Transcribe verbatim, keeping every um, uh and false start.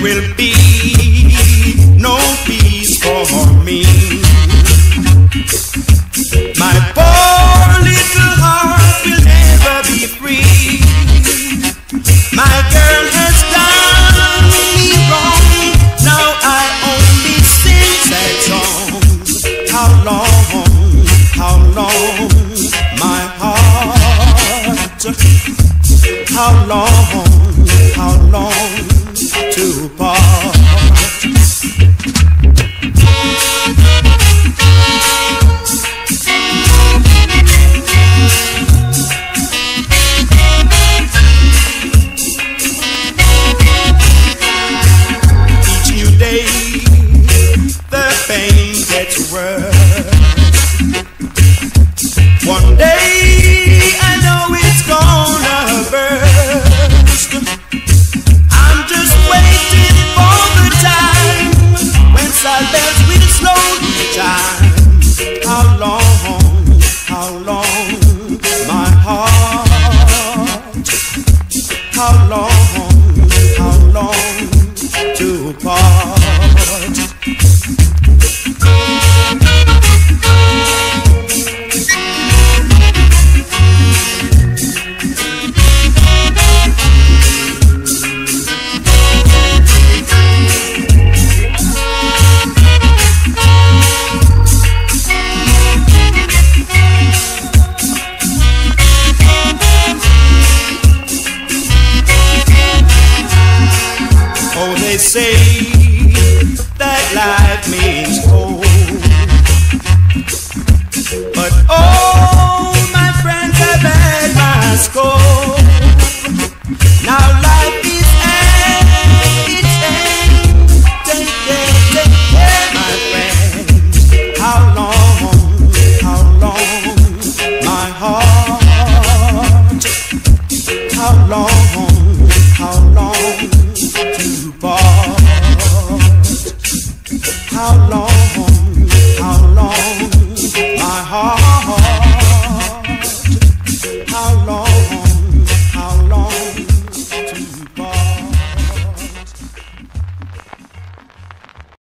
will be no peace for me. My poor little heart will never be free. My girl has done me wrong. Now I only sing sad songs. How long, how long, my heart? How long, how long to part? One day I know it's gonna burst. I'm just waiting for the time when silence will slowly chime. How long, how long, my heart? How long, how long to part? They say that life means cold, but oh, my friends have had my score.